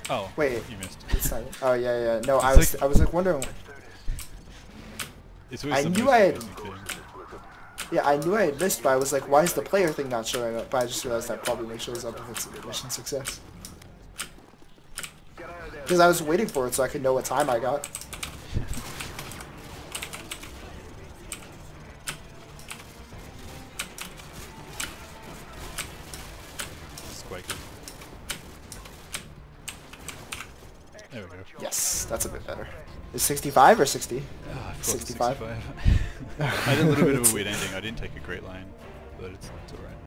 Oh, Wait, you missed. it's not. Oh yeah, yeah. No, It's I was like wondering. It's always I the knew most I had. confusing thing. Yeah, I knew I had missed, but I was like, why is the player thing not showing up? But I just realized that probably only shows up if it's a mission success. Because I was waiting for it so I could know what time I got. It's quite good. There we go. Yes, that's a bit better. Is 65 or 60? Oh, I forgot 65. 65. I had a little bit of a weird ending. I didn't take a great line, but it's alright.